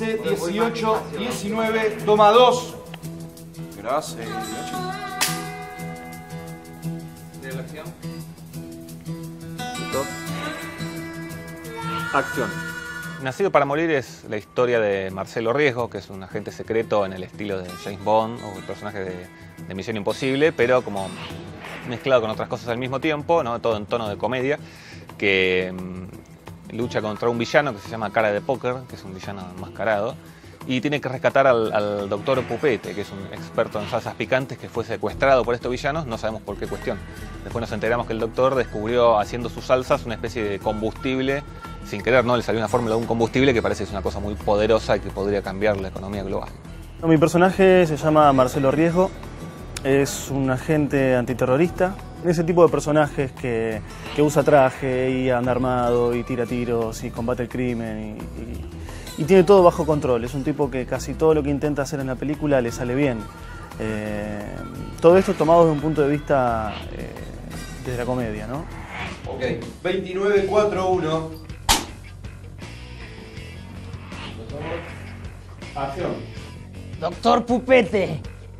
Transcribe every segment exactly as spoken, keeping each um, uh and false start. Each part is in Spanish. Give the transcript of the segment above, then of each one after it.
quince, dieciocho, diecinueve, toma dos. Gracias. ¿Tiene la acción? ¿Listo? Acción. Nacido para morir es la historia de Marcelo Riesgo, que es un agente secreto en el estilo de James Bond o el personaje de, de Misión Imposible, pero como mezclado con otras cosas al mismo tiempo, ¿no? Todo en tono de comedia, que mmm, lucha contra un villano que se llama Cara de Póker, que es un villano enmascarado, y tiene que rescatar al, al doctor Pupete, que es un experto en salsas picantes que fue secuestrado por estos villanos, no sabemos por qué cuestión. Después nos enteramos que el doctor descubrió haciendo sus salsas una especie de combustible, sin querer, ¿no? Le salió una fórmula de un combustible que parece que es una cosa muy poderosa y que podría cambiar la economía global. Mi personaje se llama Marcelo Riesgo, es un agente antiterrorista. Ese tipo de personajes que, que usa traje y anda armado y tira tiros y combate el crimen y, y, y tiene todo bajo control. Es un tipo que casi todo lo que intenta hacer en la película le sale bien. Eh, todo esto tomado desde un punto de vista eh, desde la comedia, ¿no? Ok, veintinueve, cuatro, uno. Acción. Doctor Pupete.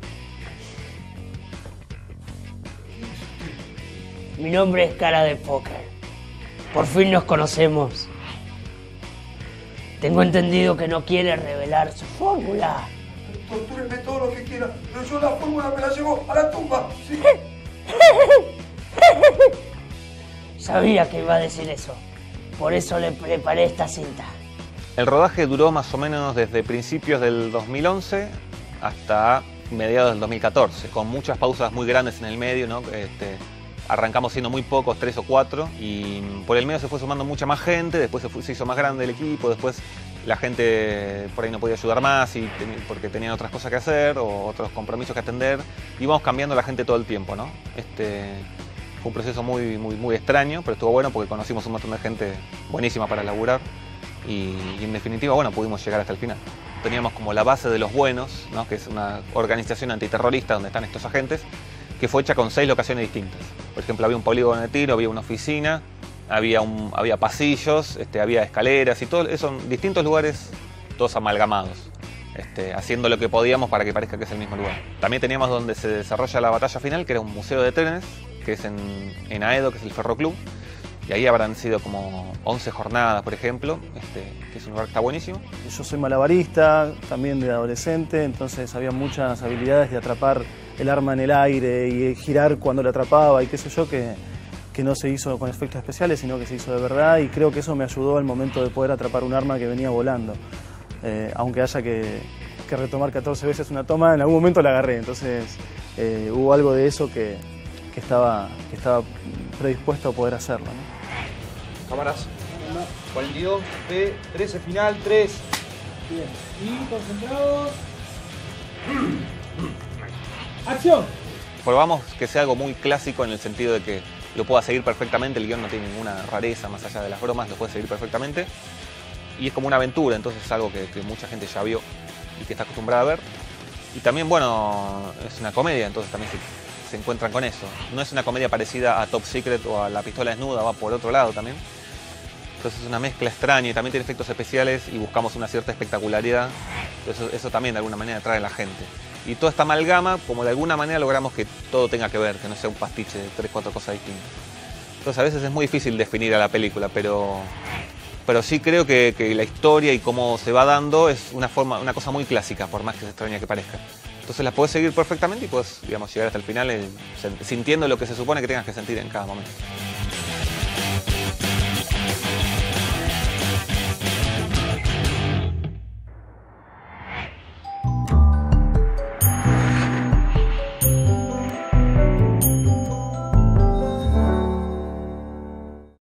Mi nombre es Cara de Póker. Por fin nos conocemos. Tengo entendido que no quiere revelar su fórmula. Tortúrenme todo lo que quiera, pero yo la fórmula me la llevo a la tumba. ¿Sí? Sabía que iba a decir eso. Por eso le preparé esta cinta. El rodaje duró más o menos desde principios del dos mil once hasta mediados del dos mil catorce, con muchas pausas muy grandes en el medio, ¿no? Este, arrancamos siendo muy pocos, tres o cuatro, y por el medio se fue sumando mucha más gente, después se, fue, se hizo más grande el equipo, después la gente por ahí no podía ayudar más y ten, porque tenían otras cosas que hacer o otros compromisos que atender, y íbamos cambiando la gente todo el tiempo, ¿no? Este, fue un proceso muy, muy, muy extraño, pero estuvo bueno porque conocimos un montón de gente buenísima para laburar. Y, y en definitiva, bueno, pudimos llegar hasta el final. Teníamos como la base de Los Buenos, ¿no? Que es una organización antiterrorista donde están estos agentes, que fue hecha con seis locaciones distintas. Por ejemplo, había un polígono de tiro, había una oficina, había, un, había pasillos, este, había escaleras y todo eso en distintos lugares, todos amalgamados, este, haciendo lo que podíamos para que parezca que es el mismo lugar. También teníamos donde se desarrolla la batalla final, que era un museo de trenes, que es en, en Aedo, que es el Ferroclub. Y ahí habrán sido como once jornadas, por ejemplo, este, que es un lugar que está buenísimo. Yo soy malabarista, también de adolescente, entonces había muchas habilidades de atrapar el arma en el aire y girar cuando la atrapaba y qué sé yo, que, que no se hizo con efectos especiales, sino que se hizo de verdad, y creo que eso me ayudó al momento de poder atrapar un arma que venía volando. Eh, aunque haya que, que retomar catorce veces una toma, en algún momento la agarré, entonces eh, hubo algo de eso que, que, estaba, que estaba predispuesto a poder hacerlo, ¿no? Cámaras. cuarenta y dos, P, trece final, tres. Bien. Y concentrados. ¡Acción! Probamos que sea algo muy clásico en el sentido de que lo pueda seguir perfectamente, el guión no tiene ninguna rareza más allá de las bromas, lo puede seguir perfectamente. Y es como una aventura, entonces es algo que, que mucha gente ya vio y que está acostumbrada a ver. Y también, bueno, es una comedia, entonces también se, se encuentran con eso. No es una comedia parecida a Top Secret o a La Pistola Desnuda, va por otro lado también. Entonces es una mezcla extraña y también tiene efectos especiales y buscamos una cierta espectacularidad. Eso, eso también de alguna manera atrae a la gente. Y toda esta amalgama, como de alguna manera logramos que todo tenga que ver, que no sea un pastiche de tres, cuatro cosas distintas. Entonces a veces es muy difícil definir a la película, pero, pero sí creo que, que la historia y cómo se va dando es una, forma, una cosa muy clásica, por más que extraña que parezca. Entonces la puedes seguir perfectamente y puedes, digamos, llegar hasta el final eh, sintiendo lo que se supone que tengas que sentir en cada momento.